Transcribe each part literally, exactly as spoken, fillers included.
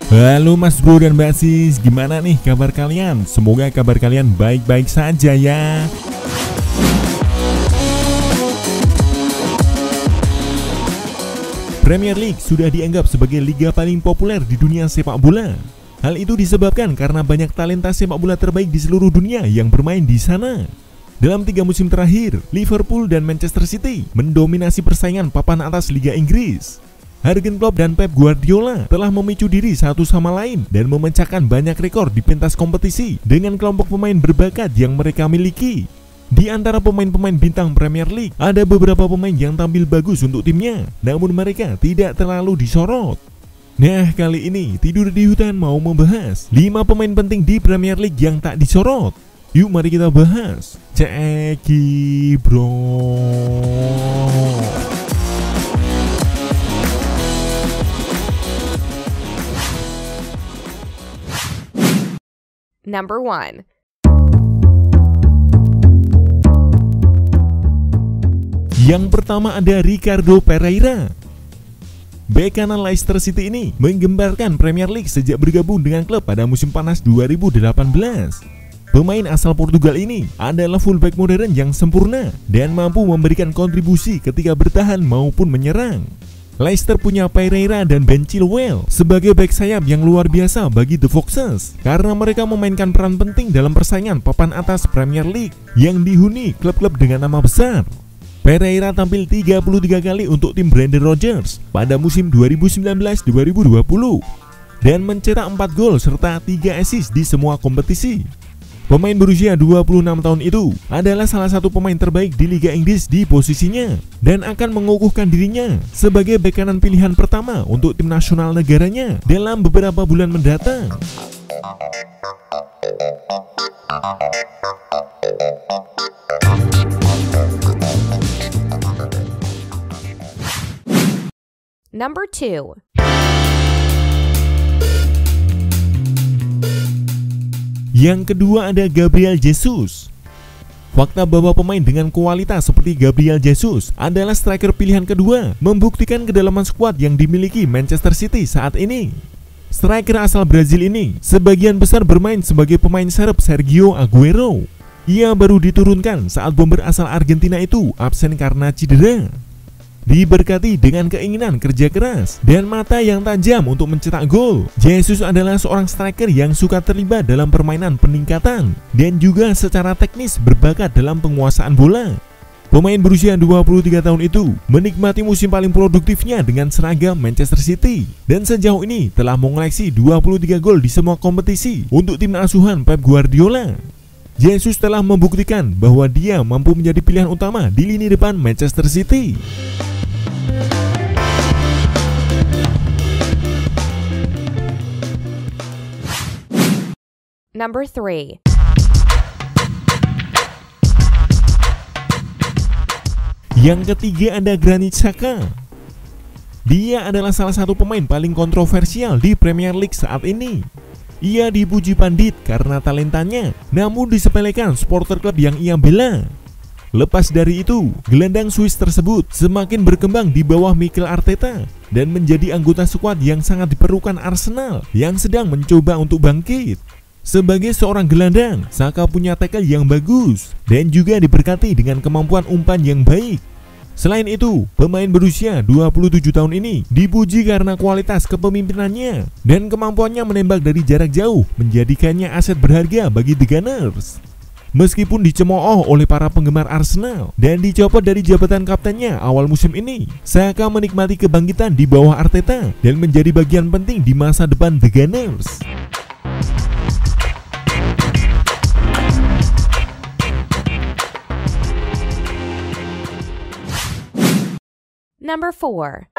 Halo Mas Bro dan Mbak Sis, gimana nih kabar kalian? Semoga kabar kalian baik-baik saja ya. Premier League sudah dianggap sebagai liga paling populer di dunia sepak bola. Hal itu disebabkan karena banyak talenta sepak bola terbaik di seluruh dunia yang bermain di sana. Dalam tiga musim terakhir, Liverpool dan Manchester City mendominasi persaingan papan atas Liga Inggris. Jurgen Klopp dan Pep Guardiola telah memicu diri satu sama lain dan memecahkan banyak rekor di pentas kompetisi dengan kelompok pemain berbakat yang mereka miliki. Di antara pemain-pemain bintang Premier League, ada beberapa pemain yang tampil bagus untuk timnya, namun mereka tidak terlalu disorot. Nah, kali ini Tidur di Hutan mau membahas lima pemain penting di Premier League yang tak disorot. Yuk mari kita bahas. Ceki bro. Number one. Yang pertama ada Ricardo Pereira. Bek kanan Leicester City ini menggembarkan Premier League sejak bergabung dengan klub pada musim panas dua ribu delapan belas. Pemain asal Portugal ini adalah fullback modern yang sempurna dan mampu memberikan kontribusi ketika bertahan maupun menyerang. Leicester punya Pereira dan Ben Chilwell sebagai bek sayap yang luar biasa bagi The Foxes karena mereka memainkan peran penting dalam persaingan papan atas Premier League yang dihuni klub-klub dengan nama besar. Pereira tampil tiga puluh tiga kali untuk tim Brendan Rodgers pada musim dua ribu sembilan belas dua ribu dua puluh dan mencetak empat gol serta tiga assist di semua kompetisi. Pemain berusia dua puluh enam tahun itu adalah salah satu pemain terbaik di Liga Inggris di posisinya dan akan mengukuhkan dirinya sebagai bek kanan pilihan pertama untuk tim nasional negaranya dalam beberapa bulan mendatang. Number two. Yang kedua ada Gabriel Jesus. Fakta bahwa pemain dengan kualitas seperti Gabriel Jesus adalah striker pilihan kedua membuktikan kedalaman skuad yang dimiliki Manchester City saat ini. Striker asal Brazil ini sebagian besar bermain sebagai pemain serep Sergio Aguero. Ia baru diturunkan saat bomber asal Argentina itu absen karena cedera. Diberkati dengan keinginan kerja keras dan mata yang tajam untuk mencetak gol, Jesus adalah seorang striker yang suka terlibat dalam permainan peningkatan dan juga secara teknis berbakat dalam penguasaan bola. Pemain berusia dua puluh tiga tahun itu menikmati musim paling produktifnya dengan seragam Manchester City dan sejauh ini telah mengoleksi dua puluh tiga gol di semua kompetisi untuk tim asuhan Pep Guardiola. Jesus telah membuktikan bahwa dia mampu menjadi pilihan utama di lini depan Manchester City. Number three. Yang ketiga ada Granit Xhaka. Dia adalah salah satu pemain paling kontroversial di Premier League saat ini. Ia dipuji pandit karena talentanya, namun disepelekan supporter klub yang ia bela. Lepas dari itu, gelandang Swiss tersebut semakin berkembang di bawah Mikel Arteta dan menjadi anggota skuad yang sangat diperlukan Arsenal yang sedang mencoba untuk bangkit. Sebagai seorang gelandang, Xhaka punya tackle yang bagus dan juga diberkati dengan kemampuan umpan yang baik. Selain itu, pemain berusia dua puluh tujuh tahun ini dipuji karena kualitas kepemimpinannya dan kemampuannya menembak dari jarak jauh menjadikannya aset berharga bagi The Gunners. Meskipun dicemooh oleh para penggemar Arsenal dan dicopot dari jabatan kaptennya awal musim ini, Xhaka menikmati kebangkitan di bawah Arteta dan menjadi bagian penting di masa depan The Gunners. Number four.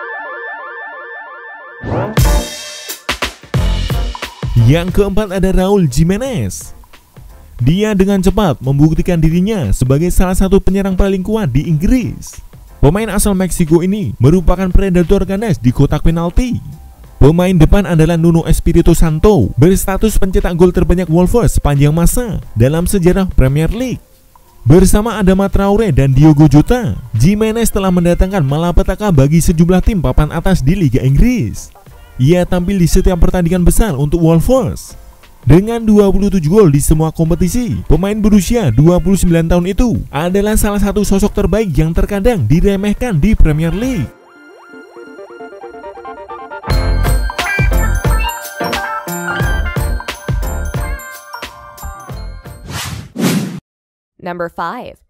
Yang keempat ada Raul Jimenez. Dia dengan cepat membuktikan dirinya sebagai salah satu penyerang paling kuat di Inggris. Pemain asal Meksiko ini merupakan predator ganas di kotak penalti. Pemain depan adalah Nuno Espirito Santo, berstatus pencetak gol terbanyak Wolves sepanjang masa dalam sejarah Premier League. Bersama Adama Traore dan Diogo Jota, Jimenez telah mendatangkan malapetaka bagi sejumlah tim papan atas di Liga Inggris. Ia tampil di setiap pertandingan besar untuk Wolves. Dengan dua puluh tujuh gol di semua kompetisi, pemain berusia dua puluh sembilan tahun itu adalah salah satu sosok terbaik yang terkadang diremehkan di Premier League. Number five.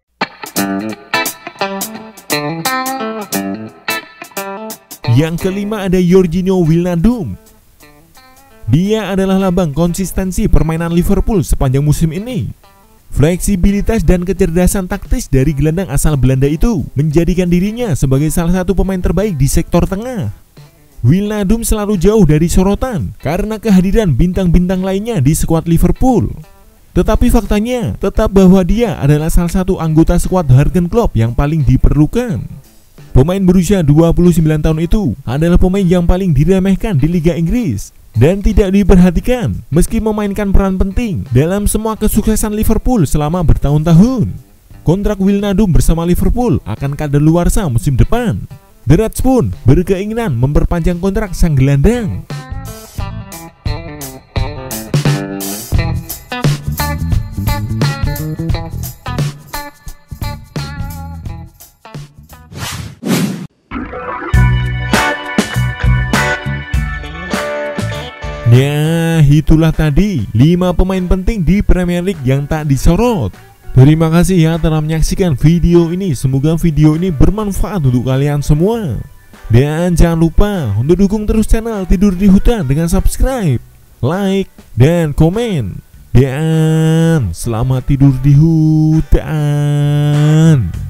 Yang kelima ada Georginio Wijnaldum. Dia adalah lambang konsistensi permainan Liverpool sepanjang musim ini. Fleksibilitas dan kecerdasan taktis dari gelandang asal Belanda itu menjadikan dirinya sebagai salah satu pemain terbaik di sektor tengah. Wijnaldum selalu jauh dari sorotan karena kehadiran bintang-bintang lainnya di skuad Liverpool. Tetapi faktanya tetap bahwa dia adalah salah satu anggota skuad Jurgen Klopp yang paling diperlukan. Pemain berusia dua puluh sembilan tahun itu adalah pemain yang paling diremehkan di Liga Inggris dan tidak diperhatikan meski memainkan peran penting dalam semua kesuksesan Liverpool selama bertahun-tahun. Kontrak Wijnaldum bersama Liverpool akan kadaluarsa musim depan. The Reds pun berkeinginan memperpanjang kontrak sang gelandang. Nah, itulah tadi lima pemain penting di Premier League yang tak disorot. Terima kasih ya telah menyaksikan video ini. Semoga video ini bermanfaat untuk kalian semua. Dan jangan lupa untuk dukung terus channel Tidur di Hutan dengan subscribe, like, dan komen. Dan selamat tidur di hutan.